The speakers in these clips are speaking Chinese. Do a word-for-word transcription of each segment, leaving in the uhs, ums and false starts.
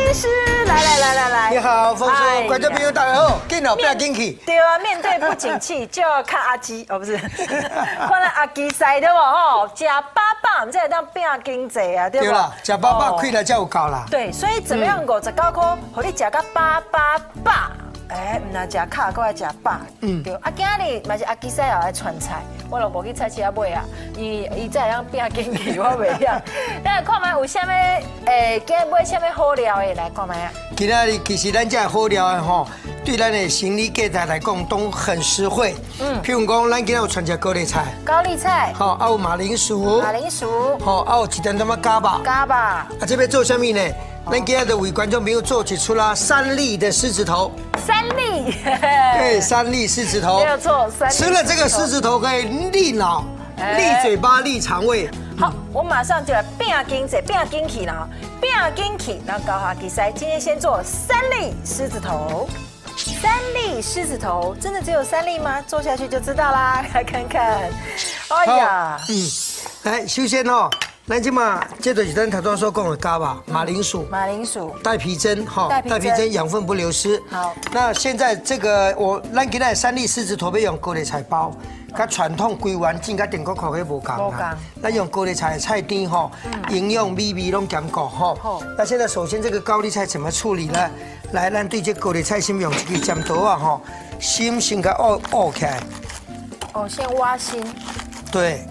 医师，来来来来来， 你好，丰叔，观众朋友大家好，见到不要紧去。 对啊，面对不景气就要看阿基哦，不是，看阿基赛对不吼？吃八百，唔才会当变经济啊，对不？ 对啦，吃八百亏了才有够啦。 对，所以怎么样五十九块，互你食到八八八。 哎，唔那食卡，搁来食饱，嗯，对。啊，今日嘛是阿基赛也来传菜，我就无去菜市仔买啊，伊伊才会当变经济，我袂晓。咱看卖有啥物，诶，今日买啥物好料的来看卖啊。 今仔日其实咱这好料的吼，对咱的行李价值来讲都很实惠。嗯，譬如讲，咱今仔有传只高丽菜， 高丽菜， 好，啊有马铃薯， 马铃薯， 好，啊有一点点仔咖吧， 咖吧。 啊，这边做什么呢？咱今仔就为观众朋友做一出啦三粒的狮子头。 三粒， 对，三粒狮子头， 没有错，三粒。 吃了这个狮子头可以利脑、利嘴巴、利肠胃。 好，我马上就来变经济，变经济了，变经济，然后高下比赛。今天先做三粒狮子头，三粒狮子头，真的只有三粒吗？做下去就知道啦，来看看。哎呀， 嗯，来，首先哦。 咱今嘛，这就是咱头先所讲的咖吧，马铃薯， 马铃薯， 带皮针哈， 带皮针养分不流失。 好， 那现在这个我咱今仔三粒狮子头要用高丽菜包，跟传统规丸进甲电锅烤的无共啦。咱用高丽菜的菜丁哈，营养美味拢兼顾哈。好，那现在首先这个高丽菜怎么处理呢？来，咱对这高丽菜先用一个尖刀啊哈，心先给挖挖起来。 哦，先挖心。 对。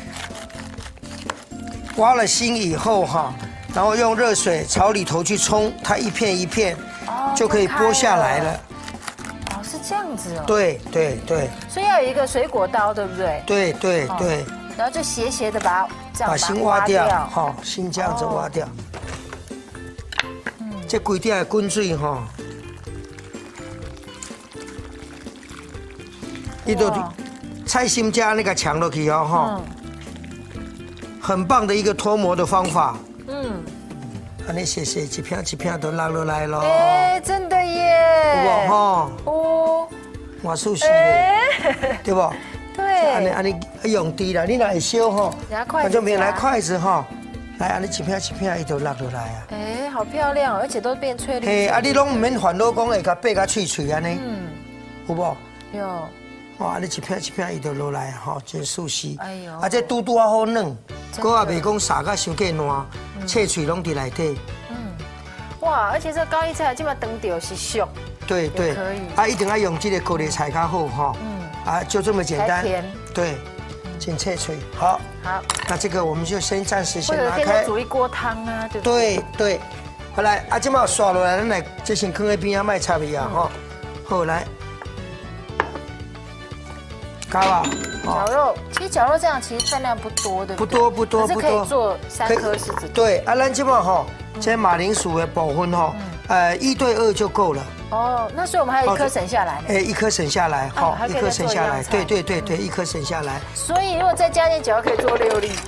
挖了心以后哈，然后用热水朝里头去冲，它一片一片，就可以剥下来了。 哦，是这样子哦。 对对对。 所以要有一个水果刀，对不对？ 对对对。 然后就斜斜的把它这样把心挖掉，哈，心这样子挖掉。嗯。这规条的滚水哈，伊都菜心加那个强落去哦哈。 很棒的一个脱模的方法。嗯，啊，你写写一片一片都拉落来咯。 哎，真的耶。 有哈。哦。我熟悉的，对不？ 对。 安尼安尼用滴啦，你若会烧吼，观众朋友来筷子哈，来安尼一片一片伊都落落来啊。 哎，好漂亮，而且都变翠绿。 嘿，啊，你拢唔免烦恼讲会甲掰甲脆脆安尼。嗯。有无？ 有。 哇，你一片一片伊就落来哈，真熟悉。哎呦，啊这拄拄啊好嫩，搁也袂讲撒甲伤过烂，脆脆拢伫内底。嗯， 哇，而且这高丽菜基本上长掉是熟。 对对，可以。啊，一定要用这个高丽菜较好哈。嗯。啊，就这么简单。甜。对，真脆脆。好。好。那这个我们就先暂时先拿开。 煮一锅汤啊，对不对？ 对对。好来，啊，这嘛刷落来，咱来这先放在边仔卖插味啊哈。好来。 咖吧， 绞肉，其实绞肉这样其实分量不多的， 不多不多不多， 可以做三颗狮子头。 对，啊，咱这嘛哈，这马铃薯的部分哈，呃，一对二就够了。哦， 那所以我们还有一颗省下来。 哎，一颗省下来，好，一颗省下来，对对对对，一颗省下来。 所以如果再加点绞肉，可以做六粒。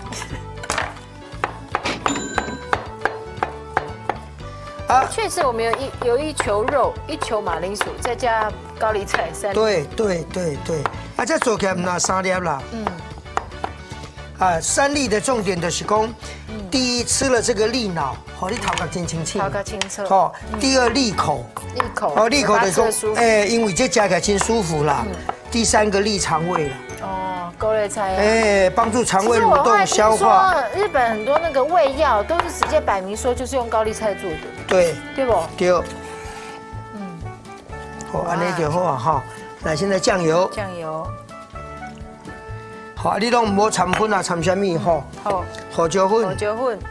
啊，确实我们有一有一球肉，一球马铃薯，再加高丽菜三。 对对对对。 啊，这做起来唔拿三粒啦。嗯。啊，三粒的重点就是讲，第一吃了这个利脑，好，你头壳真清楚。 头壳清澈。 好，第二利口。 利口。 哦，利口的说，哎，因为这加起来真舒服啦。第三个利肠胃了。 哦，高丽菜。 哎，帮助肠胃蠕动消化。 日本很多那个胃药都是直接摆明说就是用高丽菜做的。 对。 对不？ 对。嗯。好，安尼就好啊哈。 来，现在酱油， 酱油， 好，你拢唔好掺粉啊，掺什么吼？好，胡椒粉， 胡椒粉，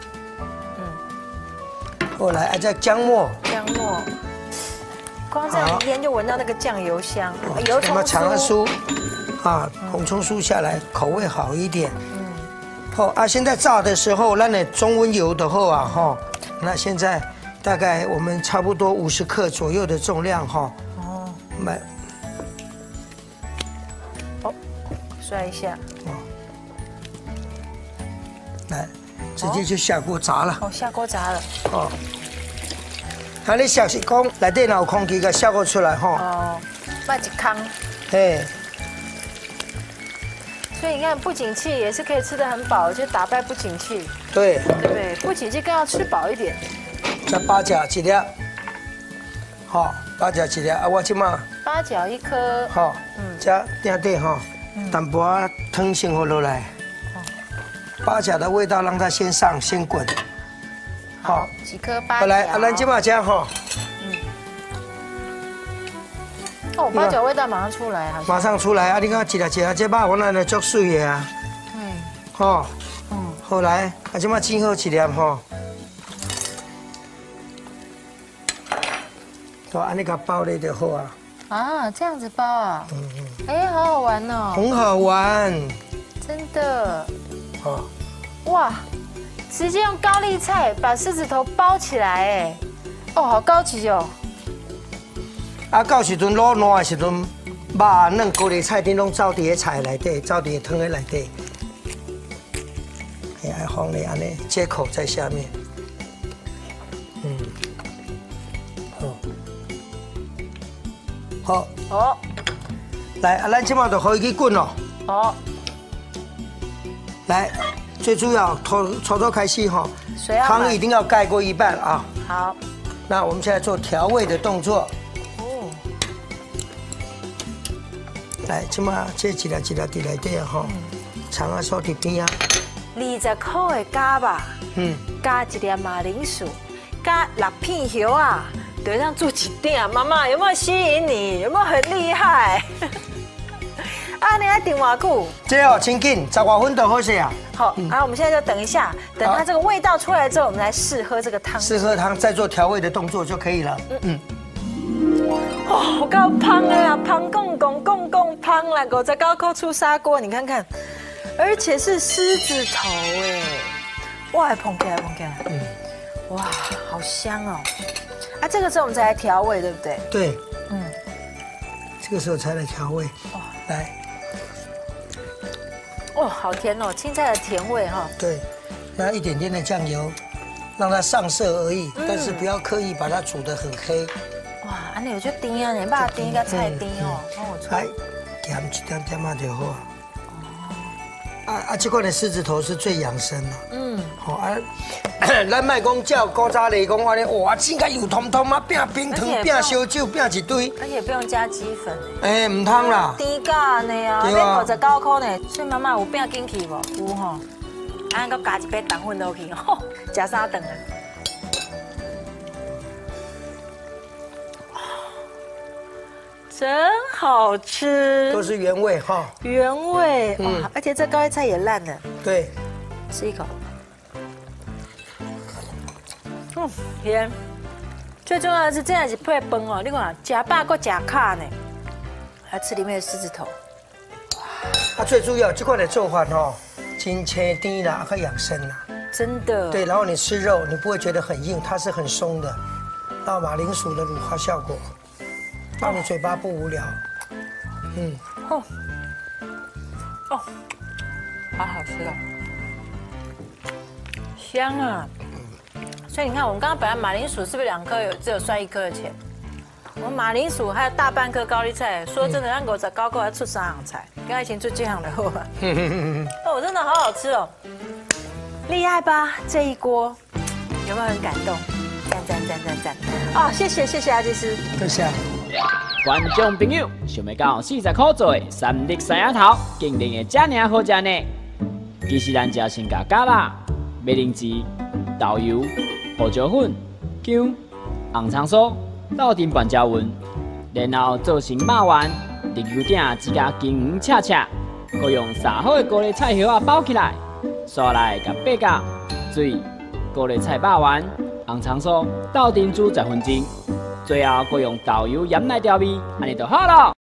嗯，好，来，啊，再姜末， 姜末，光这样一腌就闻到那个酱油香，油葱酥，啊，红葱酥下来，口味好一点。嗯，好啊，现在炸的时候，那你中温油的后啊，哈，那现在大概我们差不多五十克左右的重量哈。哦，买。 摔一下，哦， 来，直接就下锅炸了。 哦，下锅炸了。哦， 啊，你小是讲内底有空气，个下锅出来哈。哦， 卖一康。嘿。所以你看，不景气也是可以吃得很饱，就打败不景气。 对。 对不对？不景气更要吃饱一点。 加八角一粒，好，八角一粒啊，我即马八角一颗， 好，加点底哈，淡薄仔汤先放落来，八角的味道让它先上先滚， 好，几颗八角， 来啊，咱即马加哈， 嗯，哦，八角味道马上出来，好像马上出来啊！你看一粒一粒这肉，我那来足水的啊， 嗯， 吼， 嗯， 好来，啊，即马煎好一粒吼。 好，安尼个包咧就好啊。 啊，这样子包啊？嗯嗯。哎，好好玩哦。 很好玩。 真的。 哦。 哇，直接用高丽菜把狮子头包起来，哎，哦，好高级哦。 啊，到时阵卤烂的时阵，肉嫩高丽菜顶拢走伫个菜内底，走伫个汤的内底。哎，爱放咧安尼，接口在下面。嗯。 好， 好， 来啊，咱即马就可以去滚咯。 好， 来，最主要从从头开始哈， 水要汤一定要盖过一半啊。 好， 那我们现在做调味的动作。 哦， 来，即马这一粒一粒伫内底啊吼，葱啊扫伫边啊。 二十块的加吧，嗯，加一粒马铃薯，加六片叶啊。 对上做几点？妈妈有没有吸引你？有没有很厉害？啊，你还顶偌久？ 这哦，清紧，十外分就好势啊。 好，啊，我们现在就等一下，等它这个味道出来之后，我们来试喝这个汤。 试喝汤，再做调味的动作就可以了。嗯嗯。 哦，好高胖啊，胖公公公公胖啦，狗在高扣出砂锅，你看看，而且是狮子头哎，哇，捧起来捧起来，嗯，哇，好香哦。 啊，这个时候我们才来调味，对不对？ 对， 嗯， 这个时候才来调味。哦，来， 哦，好甜哦，青菜的甜味哈。 对，那一点点的酱油，让它上色而已，但是不要刻意把它煮得很黑。 哇，安尼有就甜啊，你把它甜一个菜甜哦，帮我来，咸一点点嘛就好啊。啊啊，这款的狮子头是最养生的。嗯，好啊。 咱莫讲照古早嚟讲，我咧哇，整个油通通啊，变冰糖，变烧酒，变一堆， 而且不用加鸡粉。 哎，唔通啦， 低价呢啊，变五十九块呢。所以妈妈有变进去无？有吼，安个加一杯糖粉落去，吼，食三顿啊。真好吃， 都是原味哈。 原味，哇，而且这高丽菜也烂了。 对， 吃一口。 嗯，甜。最重要的是，这样是配饭哦。你看，夹饱搁夹卡呢，还吃里面的狮子头。 啊，最主要这款的做法哦，真清甜啦，和养生啦。 真的。对， 然后你吃肉，你不会觉得很硬，它是很松的。然后马铃薯的乳化效果，让你嘴巴不无聊。嗯。哦。 哦，好好吃啊，香啊。 所以你看，我们刚刚本来马铃薯是不是两颗有只有算一颗的钱？我们马铃薯还有大半颗高丽菜，说真的，让狗仔高高还出三样菜，跟爱情做这样的货吧。哦，真的好好吃哦，厉害吧？这一锅有没有很感动？赞赞赞赞赞！哦，谢谢谢谢阿技师， 多谢。 观众朋友，想要到四十块做的三粒山丫头，竟然会这么好吃呢？其实咱只先甲咖啦、马铃薯、豆油。 胡椒粉、姜、红葱酥倒进半焦匀，然后做成肉丸，入油鼎只加金黄赤赤，再用撒好的高丽菜叶啊包起来，刷来甲八角、水、高丽菜肉丸、红葱酥倒进煮十分钟，最后再用豆油盐来调味，安尼就好了。